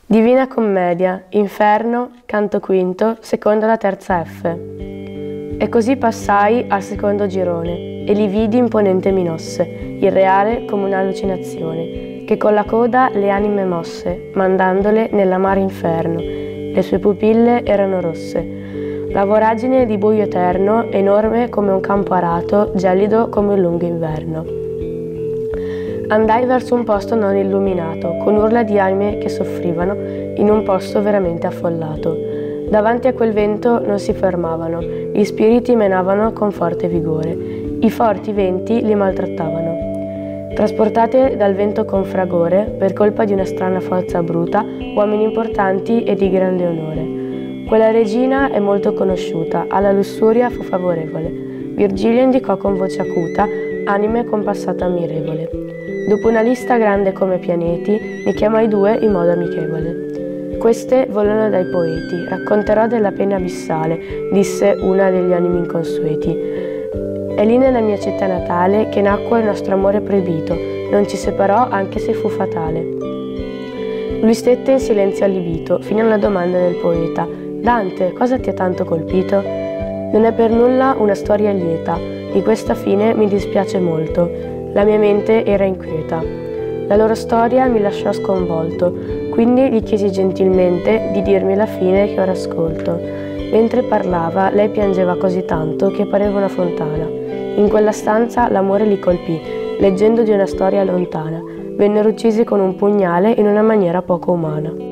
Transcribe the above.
Divina Commedia, Inferno, canto quinto, seconda alla terza F. E così passai al secondo girone, e li vidi imponente mi mosse, irreale come un'allucinazione, che con la coda le anime mosse, mandandole nell'amaro inferno. Le sue pupille erano rosse. La voragine di buio eterno, enorme come un campo arato, gelido come un lungo inverno. Andai verso un posto non illuminato, con urla di anime che soffrivano, in un posto veramente affollato. Davanti a quel vento non si fermavano, gli spiriti menavano con forte vigore, i forti venti li maltrattavano. Trasportate dal vento con fragore, per colpa di una strana forza bruta, uomini importanti e di grande onore. Quella regina è molto conosciuta, alla lussuria fu favorevole. Virgilio indicò con voce acuta, anime con passato ammirevole. Dopo una lista grande come pianeti, ne chiamai due in modo amichevole. Queste volano dai poeti, racconterò della pena abissale, disse una degli animi inconsueti. È lì nella mia città natale che nacque il nostro amore proibito, non ci separò anche se fu fatale. Lui stette in silenzio allibito, fino alla domanda del poeta. Dante, cosa ti ha tanto colpito? Non è per nulla una storia lieta, di questa fine mi dispiace molto. La mia mente era inquieta. La loro storia mi lasciò sconvolto, quindi gli chiesi gentilmente di dirmi la fine che ora ascolto. Mentre parlava, lei piangeva così tanto che pareva una fontana. In quella stanza l'amore li colpì, leggendo di una storia lontana. Vennero uccisi con un pugnale in una maniera poco umana.